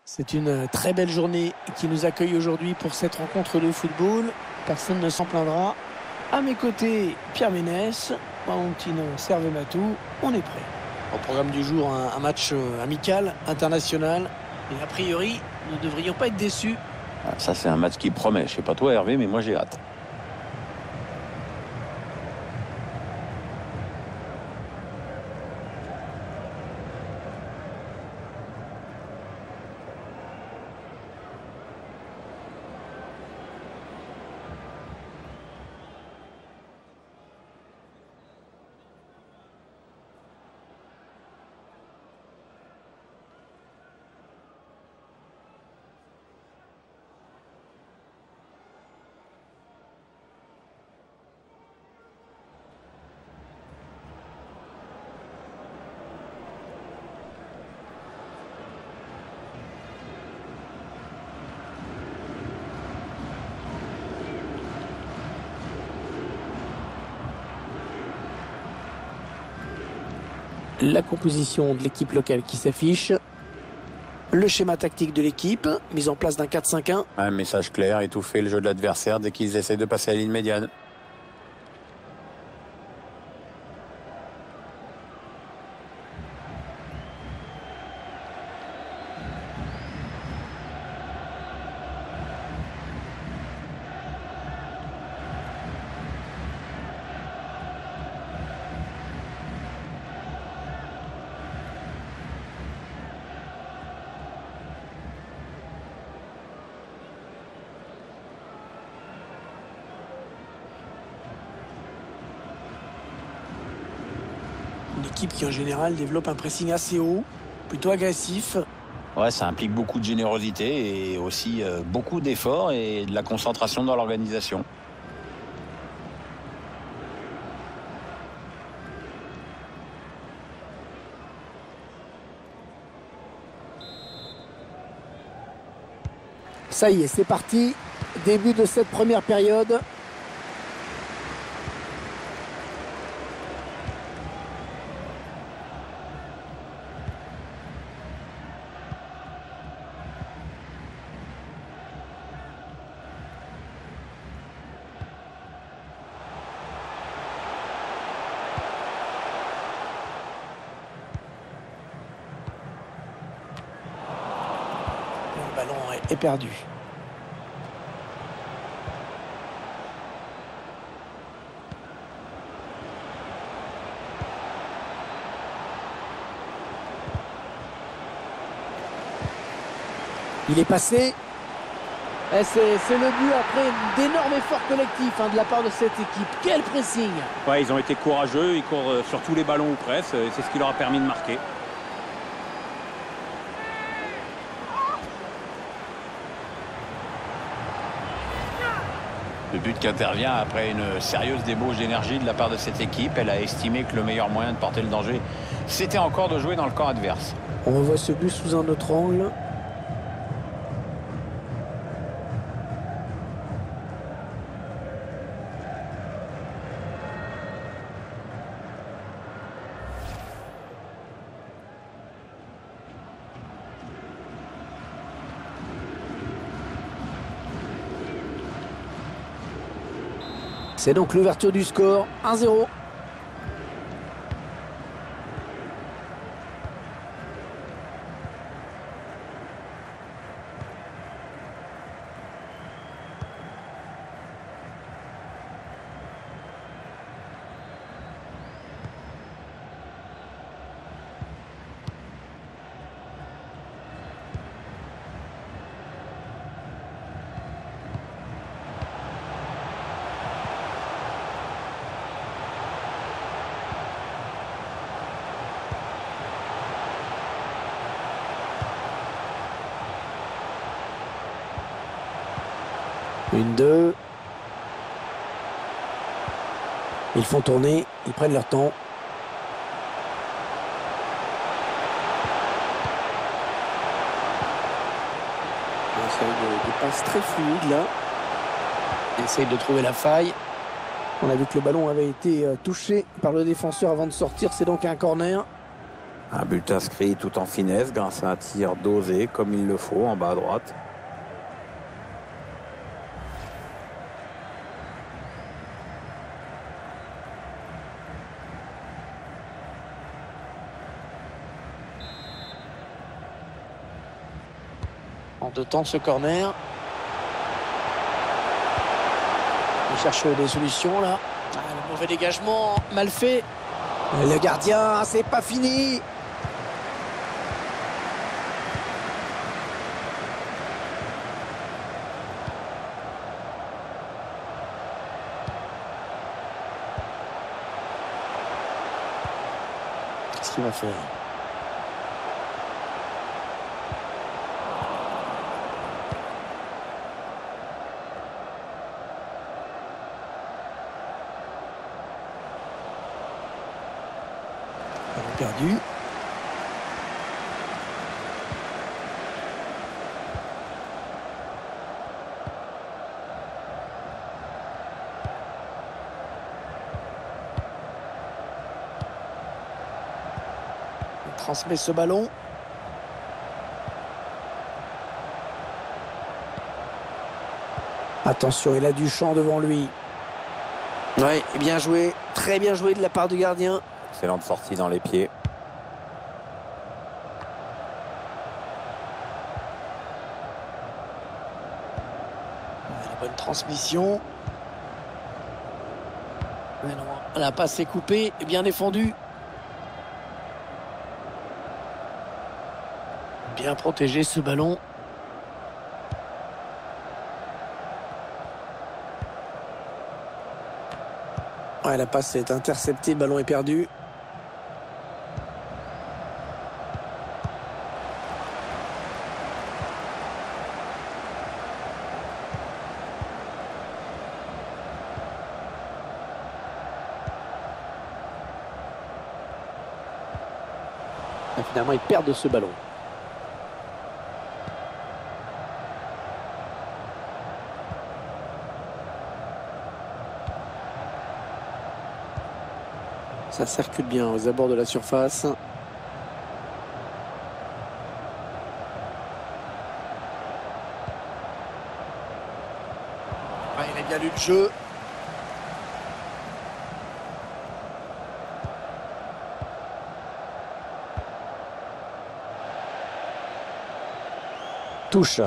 C'est une très belle journée qui nous accueille aujourd'hui pour cette rencontre de football. Personne ne s'en plaindra. À mes côtés, Pierre Ménès, Valentino Servematou, on est prêt. Au programme du jour, un match amical, international. Et a priori, nous ne devrions pas être déçus. Ça, c'est un match qui promet. Je sais pas toi, Hervé, mais moi, j'ai hâte. La composition de l'équipe locale qui s'affiche. Le schéma tactique de l'équipe, mise en place d'un 4-5-1. Un message clair, étouffer le jeu de l'adversaire dès qu'ils essaient de passer à la ligne médiane. Une équipe qui en général développe un pressing assez haut, plutôt agressif. Ouais, ça implique beaucoup de générosité et aussi beaucoup d'efforts et de la concentration dans l'organisation. Ça y est, c'est parti. Début de cette première période. Le ballon est perdu. Il est passé. Et c'est le but après d'énormes efforts collectifs de la part de cette équipe. Quel pressing! Ouais, ils ont été courageux, ils courent sur tous les ballons ou presque, et c'est ce qui leur a permis de marquer. Le but qui intervient après une sérieuse débauche d'énergie de la part de cette équipe. Elle a estimé que le meilleur moyen de porter le danger, c'était encore de jouer dans le camp adverse. On revoit ce but sous un autre angle. C'est donc l'ouverture du score, 1-0. Une, deux. Ils font tourner, ils prennent leur temps. Une série de passes très fluides là. Ils essayent de trouver la faille. On a vu que le ballon avait été touché par le défenseur avant de sortir. C'est donc un corner. Un but inscrit tout en finesse grâce à un tir dosé comme il le faut en bas à droite. En deux temps ce corner. Il cherche des solutions là. Le mauvais dégagement, mal fait. Le gardien, c'est pas fini. Qu'est-ce qu'il va faire? Perdu. Il transmet ce ballon. Attention, il a du champ devant lui. Ouais, bien joué, très bien joué de la part du gardien. Excellente sortie dans les pieds. La bonne transmission. Mais non, la passe est coupée et bien défendue. Bien protégé ce ballon. Ouais, la passe est interceptée, le ballon est perdu. Et finalement, ils perdent ce ballon. Ça circule bien aux abords de la surface. Ah, il a bien lu le jeu. Touche.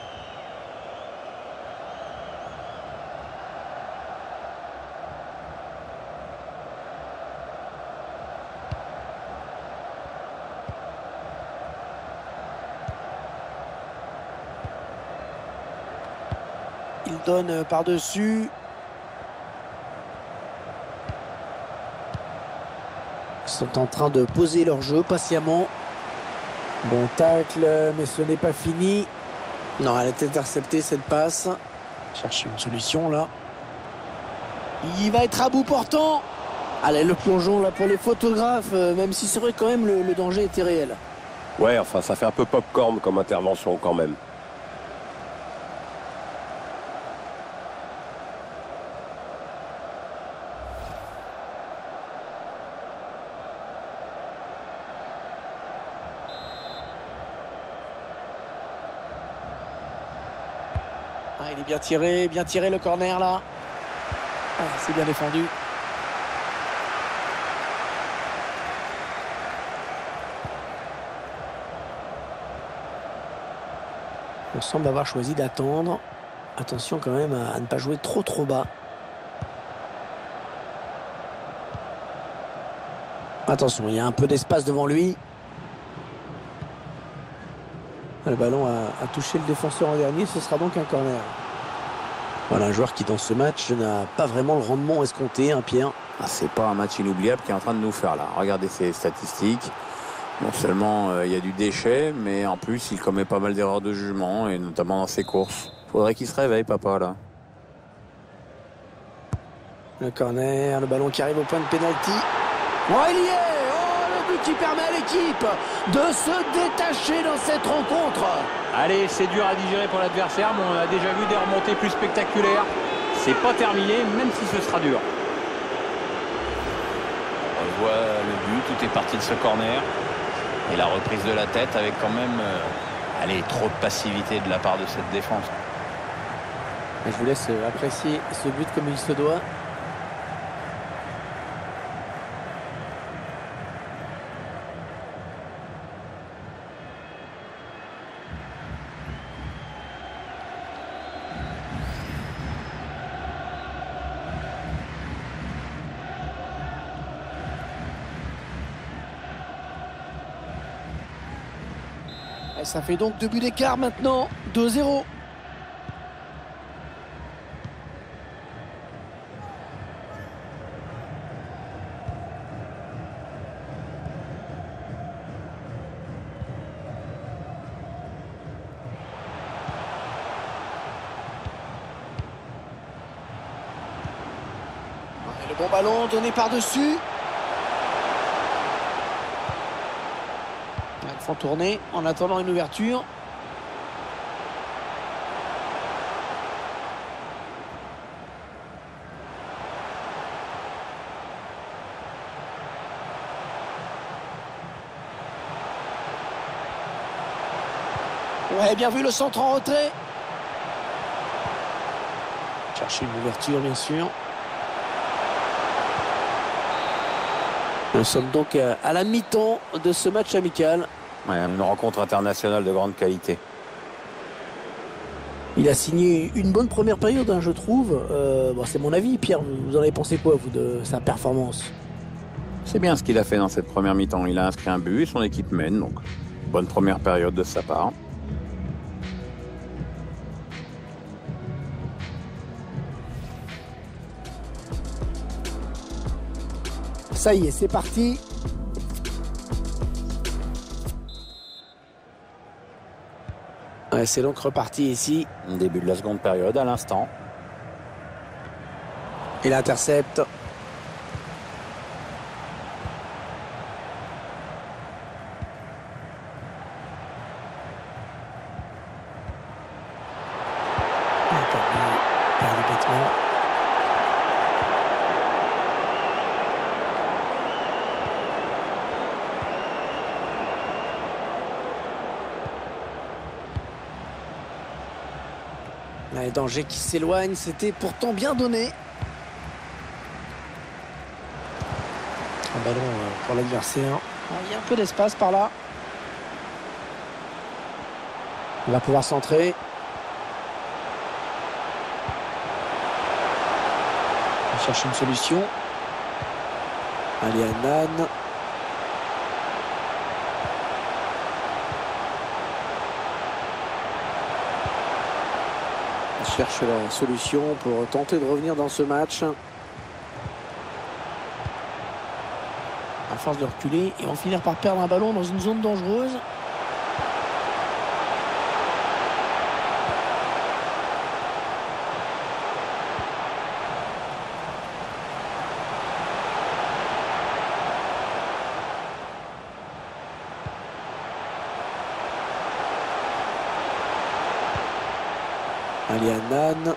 Il donne par-dessus. Ils sont en train de poser leur jeu patiemment. Bon tacle, mais ce n'est pas fini. Non, elle est interceptée cette passe. Cherche une solution là. Il va être à bout portant. Allez, le plongeon là pour les photographes, même si c'est vrai quand même le danger était réel. Ouais, enfin ça fait un peu popcorn comme intervention quand même. Ah, il est bien tiré le corner là. Ah, c'est bien défendu. On semble avoir choisi d'attendre. Attention quand même à ne pas jouer trop bas. Attention, il y a un peu d'espace devant lui. Le ballon a touché le défenseur en dernier, ce sera donc un corner. Voilà un joueur qui dans ce match n'a pas vraiment le rendement escompté, hein, Pierre. Ah, c'est pas un match inoubliable qui est en train de nous faire là. Regardez ses statistiques. Non seulement il y a du déchet, mais en plus il commet pas mal d'erreurs de jugement, et notamment dans ses courses. Faudrait qu'il se réveille, papa, là. Le corner, le ballon qui arrive au point de pénalty. Oh, il y est! Oh, le but qui permet à l'équipe de se détacher dans cette rencontre. Allez, c'est dur à digérer pour l'adversaire, mais on a déjà vu des remontées plus spectaculaires. C'est pas terminé, même si ce sera dur. On voit le but, tout est parti de ce corner. Et la reprise de la tête avec quand même allez, trop de passivité de la part de cette défense. Et je vous laisse apprécier ce but comme il se doit. Et ça fait donc 2 buts d'écart maintenant, 2-0. Et le bon ballon donné par-dessus. Ils font tourner en attendant une ouverture. Ouais, bien vu le centre en retrait. Chercher une ouverture, bien sûr. Nous sommes donc à la mi-temps de ce match amical. Ouais, une rencontre internationale de grande qualité. Il a signé une bonne première période, hein, je trouve. Bon, c'est mon avis. Pierre, vous en avez pensé quoi, vous, de sa performance? C'est bien ce qu'il a fait dans cette première mi-temps. Il a inscrit un but, son équipe mène, donc bonne première période de sa part. Ça y est, c'est parti. Ouais, c'est donc reparti ici. Début de la seconde période à l'instant. Il intercepte. Perdu bêtement. Les dangers qui s'éloignent, c'était pourtant bien donné. Un ballon pour l'adversaire. Il y a un peu d'espace par là. On va pouvoir centrer. On cherche une solution. Ali Hanan. Cherche la solution pour tenter de revenir dans ce match. À force de reculer, ils vont finir par perdre un ballon dans une zone dangereuse. Ali Hanan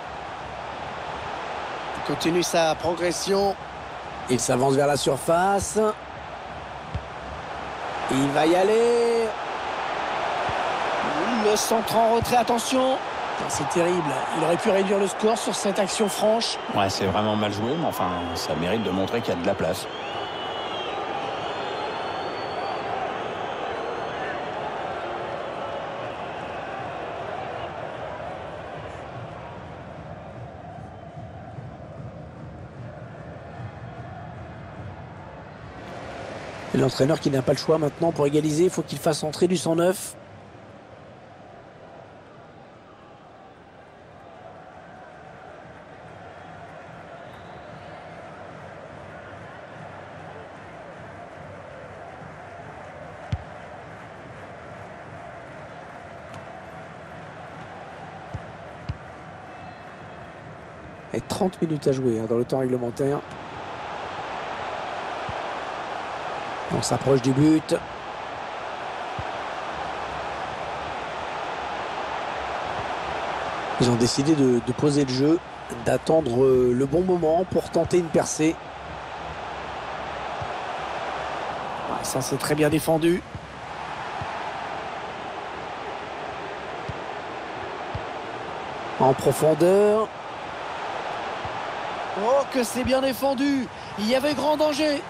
continue sa progression. Il s'avance vers la surface. Il va y aller. Le centre en retrait, attention. C'est terrible. Il aurait pu réduire le score sur cette action franche. Ouais, c'est vraiment mal joué, mais enfin, ça mérite de montrer qu'il y a de la place. L'entraîneur qui n'a pas le choix maintenant pour égaliser, il faut qu'il fasse entrer du 109. Et 30 minutes à jouer dans le temps réglementaire. On s'approche du but. Ils ont décidé de poser le jeu, d'attendre le bon moment pour tenter une percée. Ouais, ça c'est très bien défendu. En profondeur. Oh, que c'est bien défendu. Il y avait grand danger.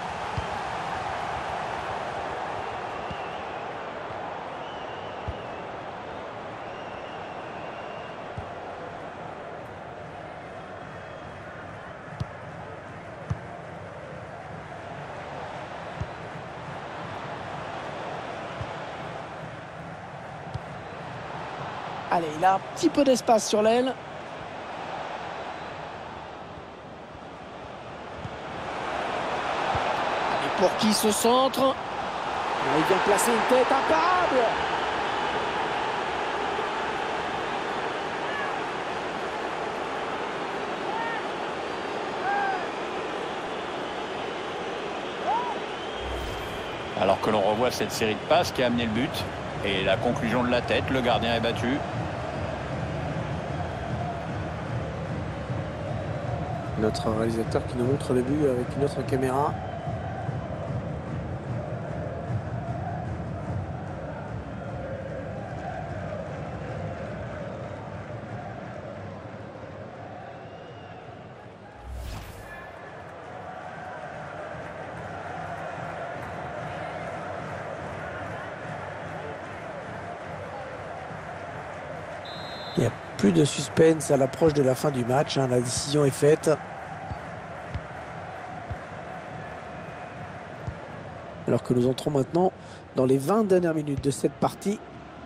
Allez, il a un petit peu d'espace sur l'aile. Allez, pour qui ce centre? Il vient placer une tête imparable. Alors que l'on revoit cette série de passes qui a amené le but. Et la conclusion de la tête, le gardien est battu. Notre réalisateur qui nous montre le but avec une autre caméra. Il n'y a plus de suspense à l'approche de la fin du match. La décision est faite. Alors que nous entrons maintenant dans les 20 dernières minutes de cette partie.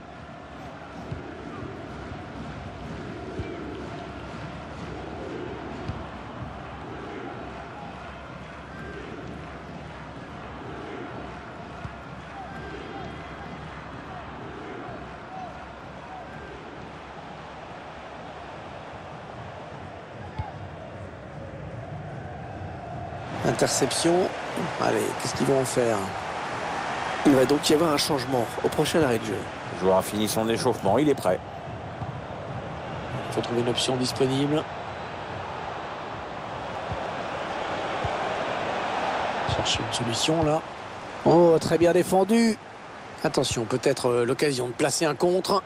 Interception. Allez, qu'est-ce qu'ils vont en faire? Il va donc y avoir un changement au prochain arrêt de jeu. Le joueur a fini son échauffement, il est prêt. Il faut trouver une option disponible. Chercher une solution là. Oh, très bien défendu. Attention, peut-être l'occasion de placer un contre.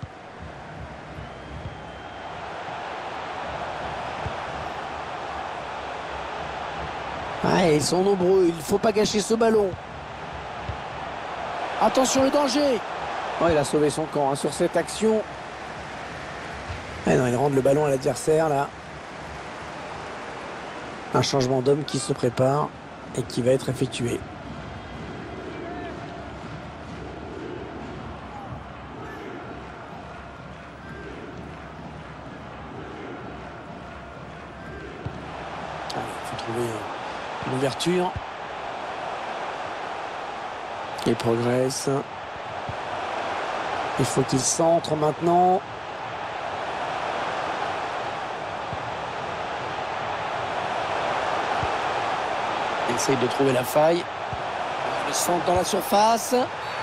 Ah, ils sont nombreux, il ne faut pas gâcher ce ballon. Attention le danger. Oh, il a sauvé son camp sur cette action. Ah non, il rend le ballon à l'adversaire là. Un changement d'homme qui se prépare et qui va être effectué. Il faut trouver une ouverture. Il progresse. Il faut qu'il centre maintenant. Il essaye de trouver la faille. Le centre dans la surface.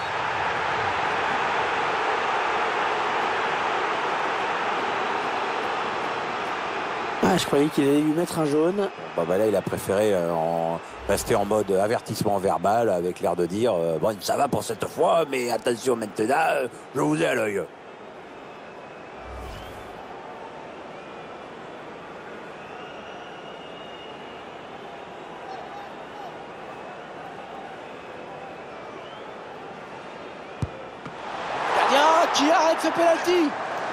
Ah, je croyais qu'il allait lui mettre un jaune. Bah là, il a préféré rester en mode avertissement verbal avec l'air de dire bon, ça va pour cette fois, mais attention maintenant, je vous ai à l'œil. Gardien qui arrête ce pénalty.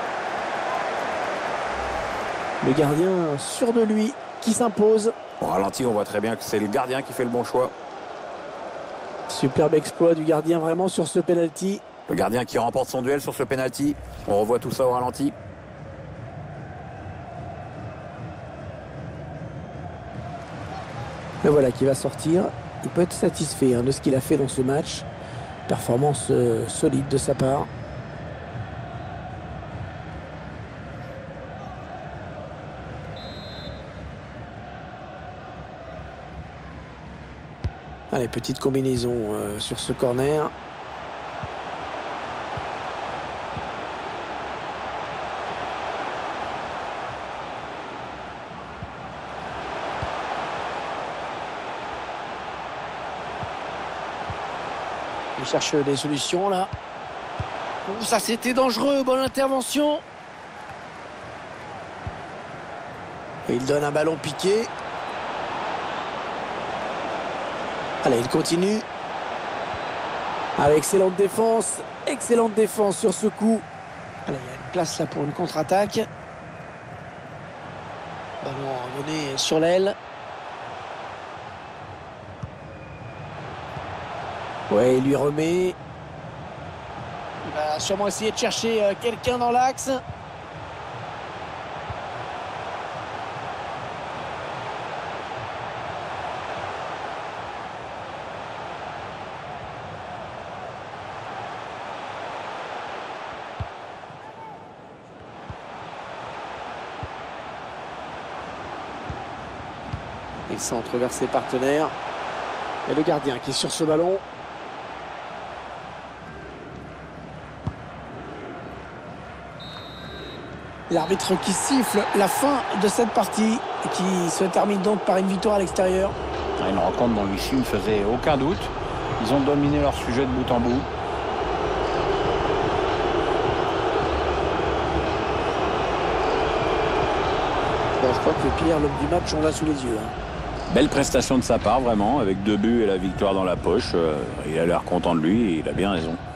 Le gardien sûr de lui qui s'impose. Au ralenti, on voit très bien que c'est le gardien qui fait le bon choix. Superbe exploit du gardien vraiment sur ce penalty. Le gardien qui remporte son duel sur ce penalty. On revoit tout ça au ralenti. Le voilà qui va sortir. Il peut être satisfait de ce qu'il a fait dans ce match. Performance solide de sa part. Allez, petite combinaison sur ce corner. Il cherche des solutions là. Oh, ça c'était dangereux, bonne intervention. Et il donne un ballon piqué. Allez, il continue. Avec excellente défense sur ce coup. Allez, il y a une place là pour une contre-attaque. Ballon donné sur l'aile. Ouais, il lui remet. Il va sûrement essayer de chercher quelqu'un dans l'axe. Il centre vers ses partenaires. Et le gardien qui est sur ce ballon. L'arbitre qui siffle la fin de cette partie et qui se termine donc par une victoire à l'extérieur. Une rencontre dont l'issue ne faisait aucun doute. Ils ont dominé leur sujet de bout en bout. Bon, je crois que Pierre, l'homme du match, on l'a sous les yeux. Belle prestation de sa part, vraiment, avec 2 buts et la victoire dans la poche. Il a l'air content de lui et il a bien raison.